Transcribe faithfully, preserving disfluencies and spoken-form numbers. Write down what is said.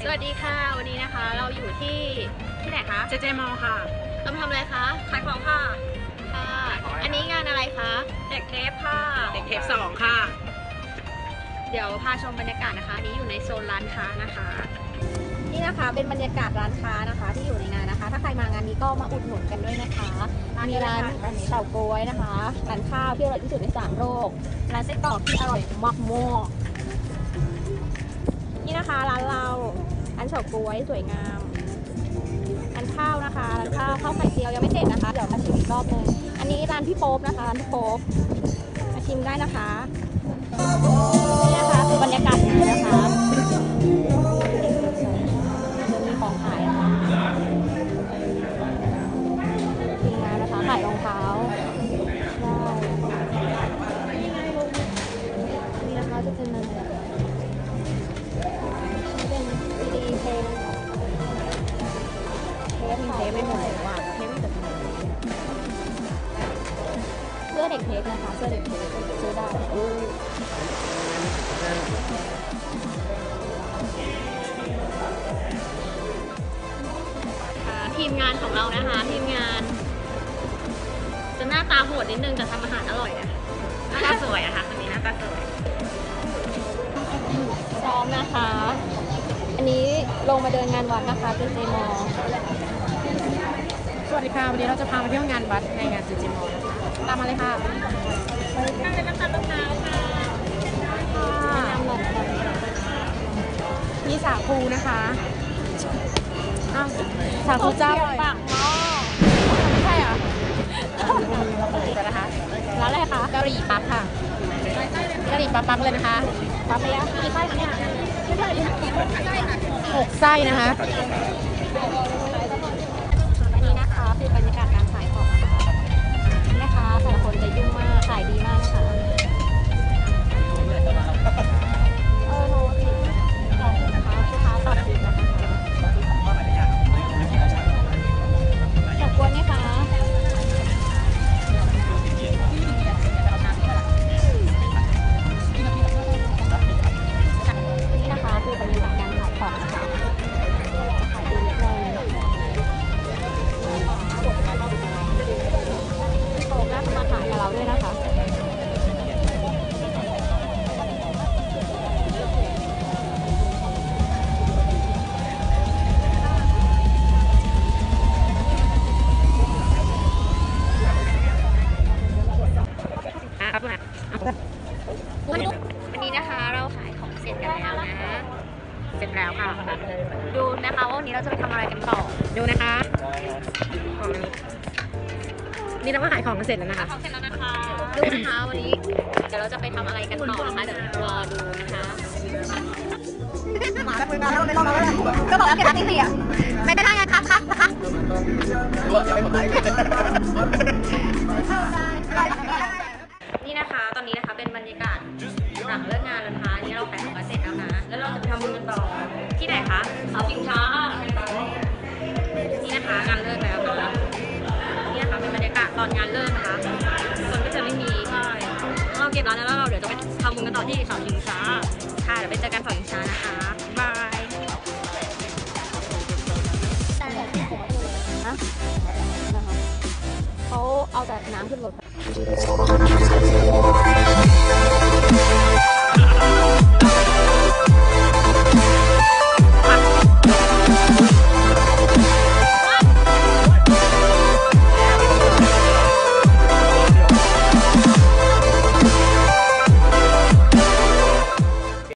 สวัสดีค่ะวันนี้นะคะเราอยู่ที่ที่ไหนคะเจเจมอลค่ะเรามาทำอะไรคะขายของค่ะค่ะอันนี้งานอะไรคะเด็กเทปค่ะเด็กเทปสองค่ะเดี๋ยวพาชมบรรยากาศนะคะอันนี้อยู่ในโซนร้านค้านะคะนี่นะคะเป็นบรรยากาศร้านค้านะคะที่อยู่ในงานนะคะถ้าใครมางานนี้ก็มาอุดหนุนกันด้วยนะคะมีร้านเฉาก๊วยนะคะร้านข้าวที่อร่อยที่สุดในสามโลกร้านไส้กรอกที่อร่อยมากๆนี่นะคะร้านเราร้านเฉาก๊วยสวยงามร้านข้าวนะคะร้านข้าวข้าวไข่เจียวยังไม่เสร็จนะคะเดี๋ยวมาชิมอีกรอบนึงอันนี้ร้านพี่โป๊ปนะคะร้านพี่โป๊ปมาชิมได้นะคะนี่นะคะคือบรรยากาศงานนะคะจะมีของขายนะคะทีมงานนะคะขายรองเท้านี่นะคะจะเป็นอะไรเป็นซีดีเพลงเทปเทปไม่หมดเลยว่ะเทปไม่จบเสื้อเด็กเทปนะคะเสื้อเด็กเทปซื้อได้ทีมงานของเรานะคะทีมงานจะหน้าตาโหดนิดนึงแต่ทำอาหารอร่อยนะหน้าตาสวยอะค่ะคนนี้หน้าตาสวยซ้อมนะคะอันนี้ลงมาเดินงานวัดนะคะเจเจมอสวัสดีค่ะวันนี้เราจะพามาเที่ยวงานวัดในงานเจเจมอตามมาเลยค่ะข้างในน้ำตาลมะพร้าวค่ะแนะนำหน่อยมีสาคูนะคะอ้าวสาคูเจ้าปากหม้อไม่ใช่เหรอเดี๋ยวนะคะร้านอะไรคะกะหรี่ปั๊บค่ะกะหรี่ปั๊บปั๊บเลยนะคะปั๊บไปแล้วกี่ไส้คะเนี่ยไม่ใช่หกไส้นะคะอันนี้นะคะคือบรรยากาศการขายของนะคะแม่ค้าแต่ละคนจะยุ่งมากขายดีมากนะคะเออโน้ตของนะคะลูกค้าตอบดีนะคะขอบคุณนะคะนี่นะคะคือบรรยากาศการขายของนะคะขายดีเลยโตน่าจะมาขายกับเราด้วยนะคะวันนี้นะคะเราขายของเสร็จกันแล้วนะเสร็จแล้วค่ะดูนะคะว่าวันนี้เราจะไปทำอะไรกันต่อดูนะคะของนี้นี่เราก็ขายของกันเสร็จแล้วนะคะเสร็จแล้วนะคะดูนะคะวันนี้เดี๋ยวเราจะไปทำอะไรกันต่อนะคะเดี๋ยวรอดูนะคะก็บอกแล้วเก็บจริงๆอ่ะไม่ได้ไงครับครับนะคะนี่นะคะตอนนี้นะคะเป็นบรรยากาศหลังเลิกงานแล้วนะคะนี่เราขายของกันเสร็จแล้วนะแล้วเราจะไปทำบุญกันต่อที่ไหนคะเสาชิงช้านี่นะคะงานเลิกแล้วนะนี่นะคะเป็นบรรยากาศตอนงานเลิกนะคะคนก็จะไม่มีใช่เราเก็บร้านแล้วเราเดี๋ยวจะไปทำบุญกันต่อที่เสาชิงช้าค่ะเดี๋ยวไปเจอกันเสาชิงช้านะคะบายเขาเอาแต่น้ำขึ้นรถ